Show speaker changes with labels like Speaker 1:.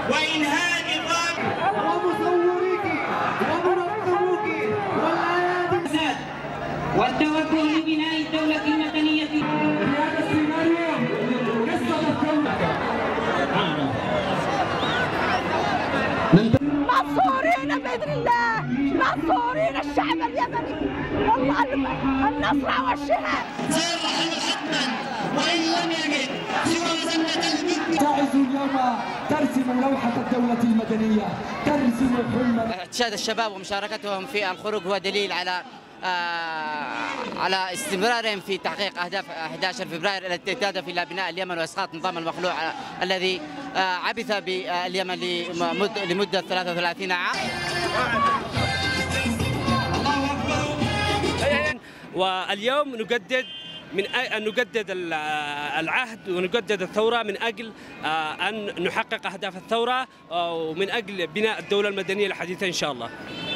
Speaker 1: وإنهاء نظام
Speaker 2: ومصوريك ومنظموك والأيادي
Speaker 3: والتوجه لبناء الدولة المدنية.
Speaker 2: في هذا السيناريو قصة الدولة
Speaker 4: منصورين بإذن الله، منصورين الشعب اليمني والله النصر والشهادة.
Speaker 1: سيرحل حتما وإن لم يجد سوى زلة الجد.
Speaker 2: تعز اليوم ترسم لوحة الدولة المدنية، ترسم حلما.
Speaker 5: احتشاد الشباب ومشاركتهم في الخروج هو دليل على استمرارهم في تحقيق أهداف 11 فبراير التي تهدف إلى بناء اليمن وإسقاط النظام المخلوع الذي عبث باليمن لمدة 33 عام.
Speaker 6: واليوم نجدد العهد ونجدد الثورة من أجل أن نحقق أهداف الثورة ومن أجل بناء الدولة المدنية الحديثة إن شاء الله.